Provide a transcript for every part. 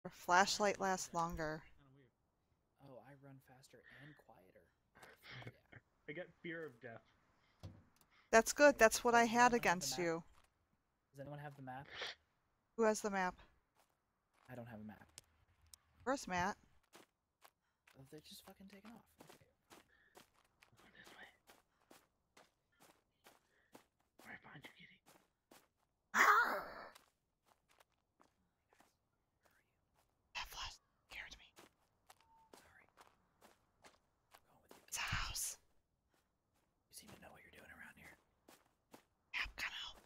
Your flashlight lasts longer. Oh, I run faster and quieter. Fuck yeah. I get fear of death. That's good. That's what I Does had anyone have the against map? you. Does anyone have the map? Who has the map? I don't have a map. Where's Matt? Oh, they're just fucking taking off. Okay. Go this way. Where I find you, kitty. That flash scared me. Sorry. I'm going with you. It's a house. You seem to know what you're doing around here. Yeah, I'm gonna help.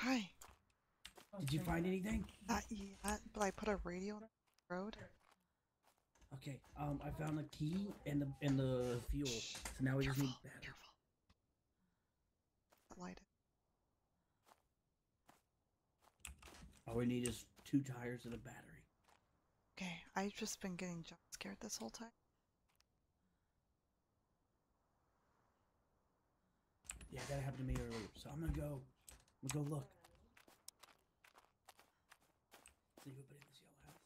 Hi. Did you find anything? Not yet, but I put a radio on the road. Okay. I found the key and the fuel. So now we just need battery. Careful. Light it. All we need is 2 tires and a battery. Okay, I've just been getting jump scared this whole time. Yeah, that happened to me earlier. So I'm gonna go look. See anybody in this yellow house.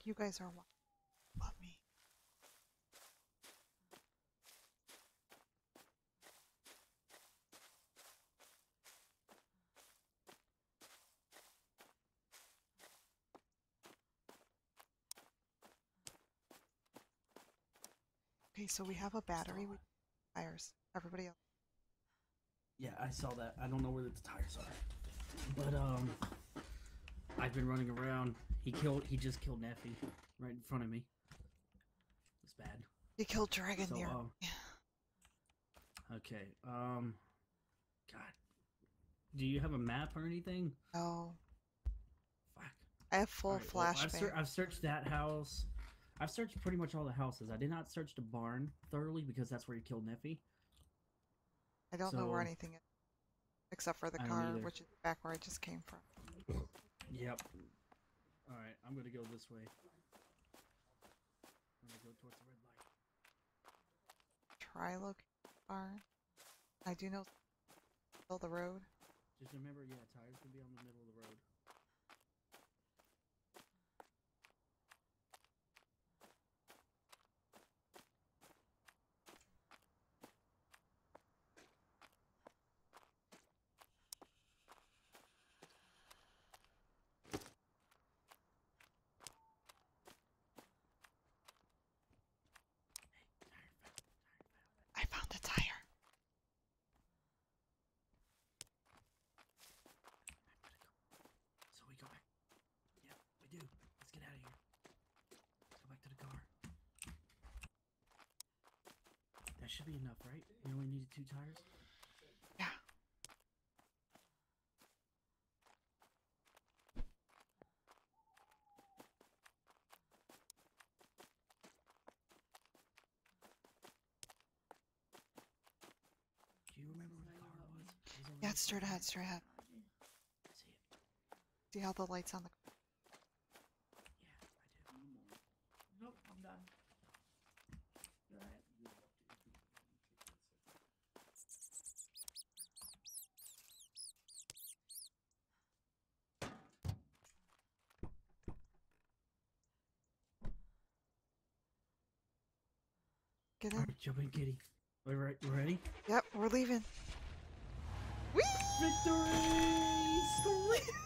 you guys are wild. Love me. Okay, so we have a battery with tires. Everybody else. Yeah, I saw that. I don't know where the tires are, but I've been running around. He just killed Neffy right in front of me. It's bad. You killed Dragon So, near. Okay. God. Do you have a map or anything? No. Fuck. I have full Alright, well, flashbang. I've searched that house. I've searched pretty much all the houses. I did not search the barn thoroughly because that's where you killed Neffy. I don't know where So, anything is. Except for the I don't car, either. which is back where I just came from. Yep. Alright, I'm gonna go this way. I'm gonna go towards the red light. Try look barn. I do know still the road. Just remember, yeah, tires can be on the middle of the road. I found a tire. So we go back. Yeah, we do. Let's get out of here. Let's go back to the car. That should be enough, right? We only needed 2 tires? Yeah. Do you remember where the car was? Yeah, it's straight ahead, straight ahead. I see it. See how the lights on the Yeah, I do. Nope, I'm done. Go ahead. get in. Alright, jump in, kitty. We're ready? Yep, we're leaving. Whee! Victory!